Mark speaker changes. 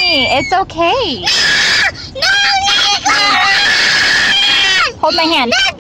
Speaker 1: Mommy, it's okay.
Speaker 2: No, let it go!
Speaker 1: Hold my hand.